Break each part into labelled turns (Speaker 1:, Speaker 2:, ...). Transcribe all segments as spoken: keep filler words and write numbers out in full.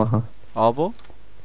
Speaker 1: machen.
Speaker 2: Aber?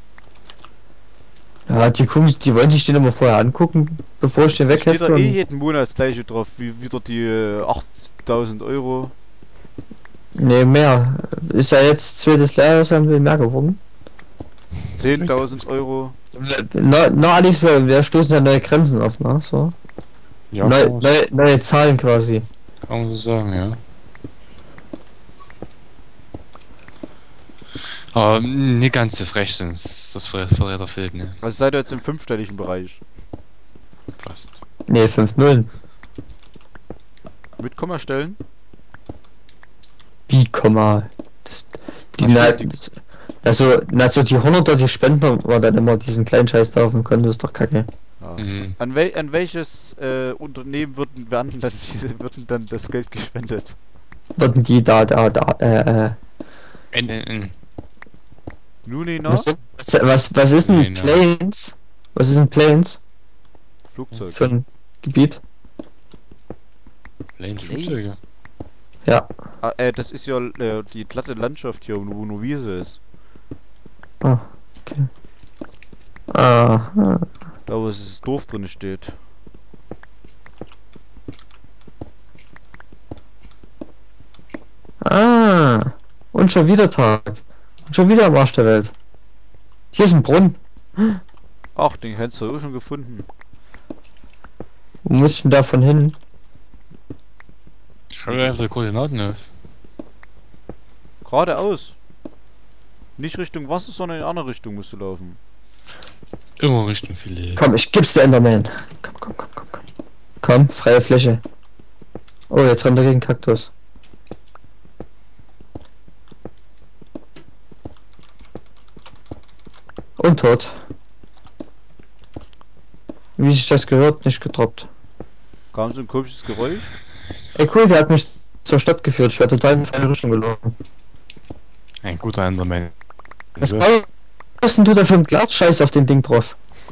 Speaker 1: Ja, die gucken, die wollen sich den immer vorher angucken, bevor ich den
Speaker 2: Steht
Speaker 1: weghefte.
Speaker 2: da eh
Speaker 1: Und
Speaker 2: jeden Monat das gleiche drauf, wie wieder die äh, achttausend Euro.
Speaker 1: nee, mehr. Ist ja jetzt zweites Lehrjahr, ist ja ein bisschen mehr geworden.
Speaker 2: zehntausend Euro.
Speaker 1: Na, na Alex, wir, wir stoßen ja neue Grenzen auf, ne? So.
Speaker 3: Ja,
Speaker 1: Neu,
Speaker 3: kann man,
Speaker 1: neue, neue Zahlen quasi.
Speaker 3: kann man so sagen, ja. Aber nicht ganz so frech, sonst das verrät der Film, ne?
Speaker 2: Also seid ihr jetzt im fünfstelligen Bereich.
Speaker 3: Fast.
Speaker 1: Nee, fünf Nullen.
Speaker 2: Mit Kommastellen?
Speaker 1: Wie, Komma? Das, die,
Speaker 2: Ach,
Speaker 1: na,
Speaker 2: stimmt, die-
Speaker 1: das, also, na, so die hunderter, die Spenden, war dann immer diesen kleinen Scheiß da auf dem Konto, ist doch kacke.
Speaker 2: Ja.
Speaker 3: Mhm.
Speaker 2: An, wel an welches äh, Unternehmen würden, werden dann diese, würden dann das Geld gespendet?
Speaker 1: Würden die da, da, da, äh, äh.
Speaker 3: N, N, N.
Speaker 2: Nuni noch?
Speaker 1: Was, was, was, was ist denn
Speaker 3: Nee, ne.
Speaker 1: Planes? Was ist denn Planes?
Speaker 2: Flugzeug.
Speaker 1: Für ein Gebiet?
Speaker 3: Lane Flugzeuge.
Speaker 1: Ja.
Speaker 2: Ah, äh, das ist ja äh, die platte Landschaft hier, wo nur Wiese ist.
Speaker 1: Ah, okay. Ah, ah.
Speaker 2: Da wo das Dorf drin steht.
Speaker 1: Ah. Und schon wieder Tag. Und schon wieder am Arsch der Welt. Hier ist ein Brunnen.
Speaker 2: Ach, den hättest du auch schon gefunden.
Speaker 1: Wo muss ich denn davon hin?
Speaker 3: Schau dir einfach die Koordinaten auf.
Speaker 2: Geradeaus. Nicht Richtung Wasser, sondern in eine andere Richtung musst du laufen.
Speaker 3: Immer Richtung Filet.
Speaker 1: Komm, ich gib's der Enderman. Komm, komm, komm, komm, komm. Komm, freie Fläche. Oh, jetzt rennt er gegen Kaktus. Und tot. Wie sich das gehört, nicht getroppt.
Speaker 2: Kam so ein komisches Geräusch.
Speaker 1: Ey cool, der hat mich zur Stadt geführt. Ich wäre total in die falsche Richtung gelaufen.
Speaker 3: Ein guter Enderman.
Speaker 1: Was
Speaker 3: Du
Speaker 1: hast denn du da für ein Glasscheiß auf dem Ding drauf?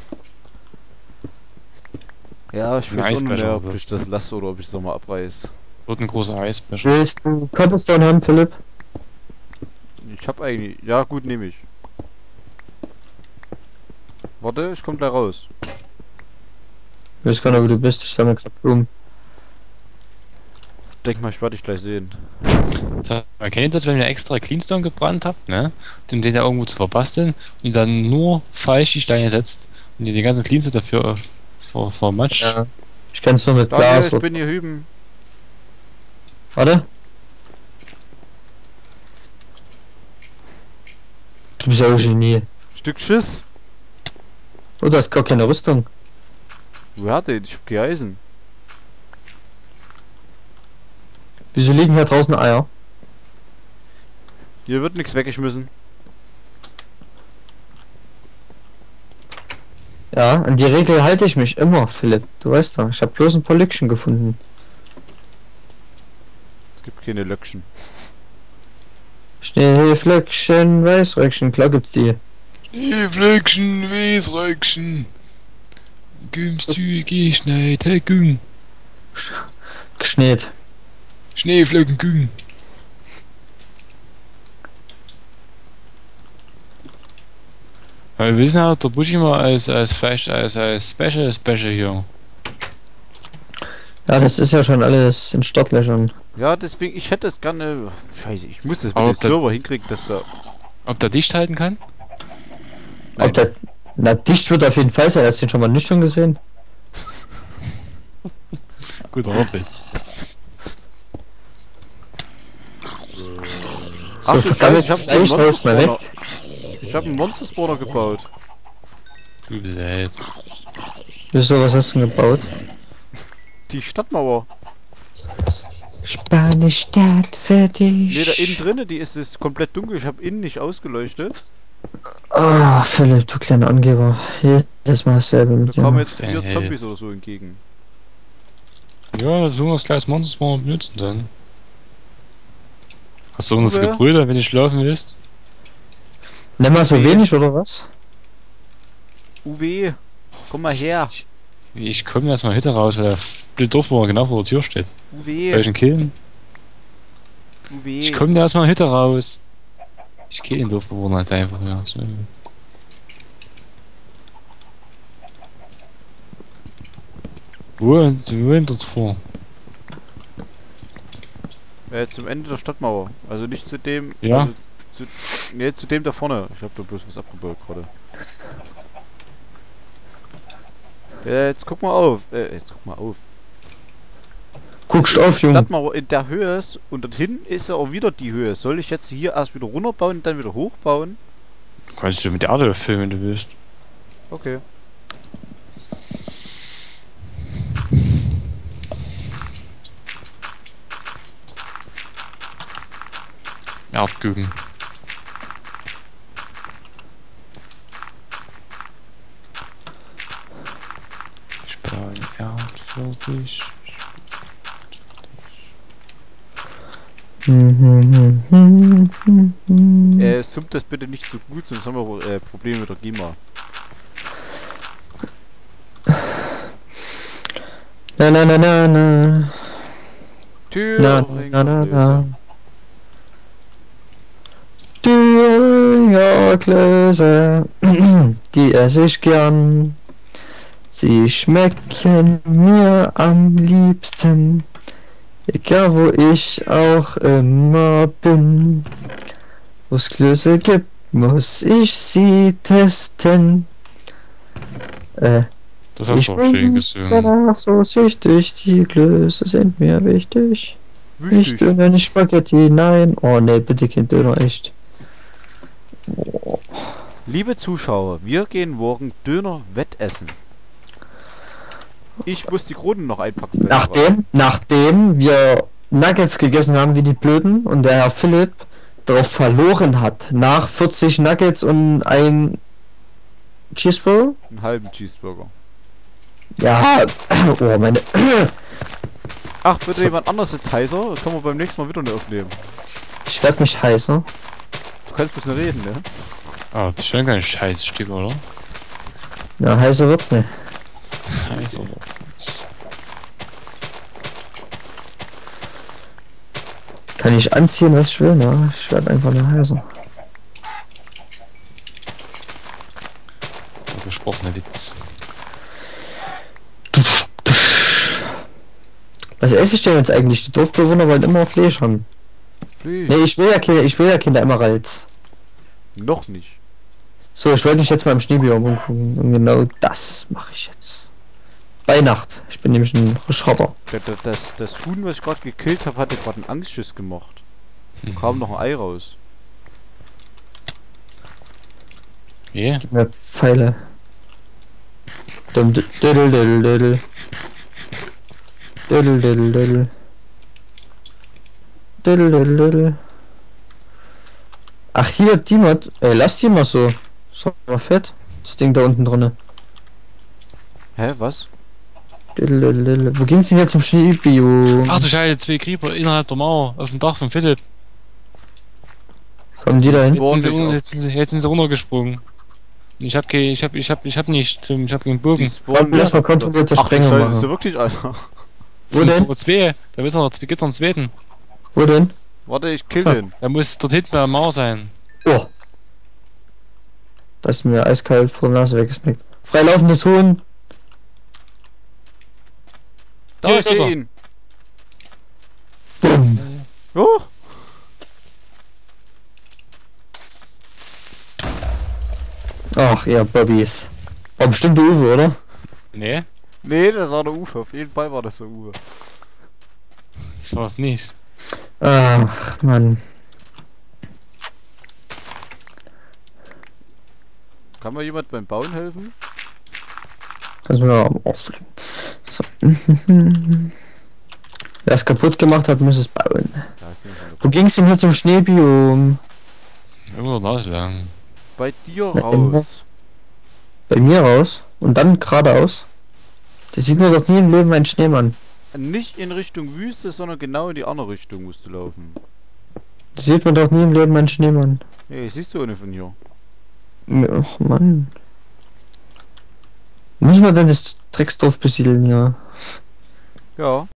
Speaker 2: Ja, ich
Speaker 3: Ein
Speaker 2: weiß auch nicht
Speaker 3: Eisbecher
Speaker 2: mehr,
Speaker 3: oder
Speaker 2: ob ich
Speaker 3: so.
Speaker 2: das lasse oder ob ich es nochmal abreiß.
Speaker 3: wird ein großer Eisbecher.
Speaker 1: Willst du Cobblestone haben, Philipp?
Speaker 2: Ich hab eigentlich... Ja gut, nehme ich. Warte, ich komm gleich raus.
Speaker 1: Ich weiß gar nicht, wo du bist. Ich sammle gerade Blumen.
Speaker 2: Denk mal, ich werde dich gleich sehen.
Speaker 3: Da- Man kennt das, wenn ihr extra Cleanstone gebrannt habt, ne? Um den da irgendwo zu verbasteln und dann nur falsch die Steine setzt und ihr den ganzen Cleanstone dafür äh, ver vermatscht.
Speaker 1: Ja. Ich kenn's nur mit
Speaker 2: Daniel,
Speaker 1: Glas.
Speaker 2: ich bin hier hüben.
Speaker 1: Warte. Du bist ja ein Genie.
Speaker 2: Stück Schiss.
Speaker 1: Oh, du hast gar keine Rüstung.
Speaker 2: Wer hat den? Ich hab kein Eisen.
Speaker 1: Wieso liegen hier draußen Eier?
Speaker 2: Hier wird nichts weggeschmissen.
Speaker 1: Ja, an die Regel halte ich mich immer, Philipp. Du weißt doch, ich habe bloß ein paar Lückchen gefunden.
Speaker 2: Es gibt keine Löckchen.
Speaker 1: Schneeflöckchen, Weißröckchen, klar gibt's die.
Speaker 3: Schneeflöckchen, Wesröckchen, Gümmstüge, Schneide, Gümm.
Speaker 1: Geschneit.
Speaker 3: Schneeflöcken, Gümm. Weil wir wissen halt, der Buschi mal als, als, Fleisch, als, als Special, Special hier.
Speaker 1: Ja, das ist ja schon alles in Startlöchern.
Speaker 2: Ja, deswegen, ich hätte es gerne... Scheiße, ich muss das mit
Speaker 3: Aber
Speaker 2: dem
Speaker 3: das-
Speaker 2: Server hinkriegen, dass da...
Speaker 3: Ob der dicht halten kann?
Speaker 2: Nein.
Speaker 1: Ob der, na, dicht wird auf jeden Fall sein. Hast du den schon mal nicht schon gesehen?
Speaker 3: Guter Wortwitz.
Speaker 1: So,
Speaker 2: Ach du Scheiße, ich hab
Speaker 1: Fleisch,
Speaker 2: einen
Speaker 1: hau ich mal
Speaker 2: Monster-Spawner.
Speaker 1: weg.
Speaker 2: Ich hab einen Monster-Spawner gebaut.
Speaker 3: Du bist halt.
Speaker 1: Wieso, was hast du denn gebaut?
Speaker 2: Die Stadtmauer.
Speaker 1: Spane Stadt für dich.
Speaker 2: Ne, da innen drinne, die ist, ist komplett dunkel. Ich habe innen nicht ausgeleuchtet.
Speaker 1: Ah, Philipp, du kleiner Angeber. Jedes Mal dasselbe
Speaker 2: Da
Speaker 1: mit dir.
Speaker 2: kamen jetzt
Speaker 3: der
Speaker 2: vier
Speaker 3: Held.
Speaker 2: Zombies oder so entgegen.
Speaker 3: Ja, so das kleines Monster mal benutzen dann. Hast du irgendwas
Speaker 2: Uwe?
Speaker 3: gebrüllt, wenn du schlafen willst?
Speaker 1: Nimm mal so
Speaker 2: Nee.
Speaker 1: wenig, oder was?
Speaker 2: Uwe, komm mal her.
Speaker 3: Ich komme erstmal hinter raus, weil der blöde Dorfbewohner genau vor der Tür steht. Soll
Speaker 2: Uwe,
Speaker 3: ich ihn killen?
Speaker 2: Uwe.
Speaker 3: Ich komme da erstmal hinter raus. Ich kill den Dorfbewohner jetzt einfach, ja. So. Wo, wo hindert vor?
Speaker 2: Äh, zum Ende der Stadtmauer. Also nicht zu dem.
Speaker 3: Ja.
Speaker 2: Also zu, nee, zu dem da vorne. Ich hab da bloß was abgebaut gerade. Äh, jetzt guck mal auf. Äh, jetzt guck mal auf.
Speaker 1: Guckst auf, Junge.
Speaker 2: Stadtmauer in der Höhe ist und dorthin ist ja auch wieder die Höhe. Soll ich jetzt hier erst wieder runterbauen und dann wieder hochbauen?
Speaker 3: Kannst du mit der Erde filmen, wenn du willst.
Speaker 2: Okay.
Speaker 3: Erdgüben. Ich baue Erd fertig.
Speaker 2: Äh, summt das bitte nicht so gut, sonst haben wir äh, Probleme mit der GEMA.
Speaker 1: Na na na na na.
Speaker 2: Tür,
Speaker 1: Na na na na. Dürergläser, die esse ich gern. Sie schmecken mir am liebsten. Egal wo ich auch immer bin. Wo es Klöße gibt, muss ich sie testen. Äh,
Speaker 3: Das hast
Speaker 1: ich
Speaker 3: du auch schön
Speaker 1: bin
Speaker 3: gesungen.
Speaker 1: danach so süchtig, die Klöße sind mir wichtig. Nicht
Speaker 2: wichtig.
Speaker 1: Döner, nicht Spaghetti, nein. Oh ne, bitte kein Döner, echt. Oh.
Speaker 2: Liebe Zuschauer, wir gehen morgen Döner Wettessen. Ich muss die Kronen noch einpacken.
Speaker 1: Nachdem, nachdem wir Nuggets gegessen haben wie die Blöden und der Herr Philipp darauf verloren hat, nach vierzig Nuggets und ein Cheeseburger.
Speaker 2: Einen halben Cheeseburger.
Speaker 1: Ja, oh meine.
Speaker 2: Ach, bitte jemand anders jetzt heißer? Das können wir beim nächsten Mal wieder nicht aufnehmen.
Speaker 1: Ich werd mich heißer.
Speaker 2: Du kannst bloß nicht reden, ne?
Speaker 3: Ah, das ist schon kein Scheißstück, oder?
Speaker 1: Ja, heißer wird's nicht.
Speaker 3: Scheiße.
Speaker 1: Kann ich anziehen, was ich will, ne? Ich werd einfach nur heißer.
Speaker 3: Der gesprochene Witz.
Speaker 1: Was esse ich denn jetzt eigentlich? Die Dorfbewohner wollen immer Fleisch haben.
Speaker 2: Flieh.
Speaker 1: Nee, ich will ja keine, ich will ja keine Emeralds.
Speaker 2: Noch nicht.
Speaker 1: So, ich wollte mich jetzt mal im Schneebiom umgucken. Und genau das mache ich jetzt. Bei Nacht. Ich bin nämlich ein Schrotter.
Speaker 2: Das, das, das, das Huhn, was ich gerade gekillt habe, hatte gerade einen Angstschiss gemacht. Da
Speaker 3: Hm.
Speaker 2: kam noch ein Ei raus.
Speaker 3: Yeah.
Speaker 1: Gib mir Pfeile. Dum, dü- düdel, düdel, düdel. Düdel, düdel, düdel. Düdel, düdel, düdel. Ach hier, die mal. Ey, lass die mal so. So, mal fett. Das Ding da unten drinne.
Speaker 2: Hä, was?
Speaker 1: Düdel, düdel, düdel. Wo ging's denn jetzt zum Schneebiom?
Speaker 3: Ach du Scheiße, zwei Creeper innerhalb der Mauer auf dem Dach von Philipp.
Speaker 1: Kommen die da hin?
Speaker 3: Jetzt sind, sie,
Speaker 2: Boah,
Speaker 3: un-
Speaker 2: nicht
Speaker 3: jetzt, sind sie, jetzt sind sie runtergesprungen. Ich hab, ke, ich hab, ich hab, ich hab nicht, ich hab keinen
Speaker 2: Die
Speaker 3: Bogen.
Speaker 2: spawnen
Speaker 1: Lass mal kontrollierte
Speaker 2: Ach, du
Speaker 1: Sprengung
Speaker 2: Scheiße, ist
Speaker 1: machen.
Speaker 2: ja wirklich, Alter.
Speaker 1: Wo
Speaker 3: Sind
Speaker 1: denn?
Speaker 3: aber zwei. Da wissen noch, gibt's noch einen zweiten.
Speaker 1: Wo denn?
Speaker 2: Warte, ich kill
Speaker 1: So.
Speaker 2: den.
Speaker 3: Da muss dort hinten bei der Mauer sein.
Speaker 1: Oh. Da ist mir eiskalt vor der Nase weggesnickt. Freilaufendes Huhn.
Speaker 2: Da,
Speaker 3: Hier
Speaker 2: ich
Speaker 3: ist
Speaker 2: seh
Speaker 3: er.
Speaker 2: ihn.
Speaker 1: Bumm.
Speaker 2: Oh,
Speaker 1: Ach, ihr Bobbys. Oh, bestimmt der Uwe, oder?
Speaker 3: Nee,
Speaker 2: nee, das war der Uwe. Auf jeden Fall war das der Uwe.
Speaker 3: das war's nicht.
Speaker 1: Ach, Mann.
Speaker 2: Kann mir jemand beim Bauen helfen?
Speaker 1: Kannst du mir mal auflegen. So. Wer es kaputt gemacht hat, muss es bauen.
Speaker 2: Ja, ich bin schon
Speaker 1: Wo ging's denn hier zum Schneebiom?
Speaker 3: Irgendwo da ist lang.
Speaker 2: bei dir
Speaker 1: Na,
Speaker 2: raus.
Speaker 1: Bei mir raus. Und dann geradeaus. Das sieht man doch nie im Leben ein Schneemann.
Speaker 2: Nicht in Richtung Wüste, sondern genau in die andere Richtung musst du laufen.
Speaker 1: Das sieht man doch nie im Leben ein Schneemann.
Speaker 2: Hey, siehst du eine von hier?
Speaker 1: Ach, Mann. Muss man denn das Drecksdorf besiedeln, ja?
Speaker 2: Ja.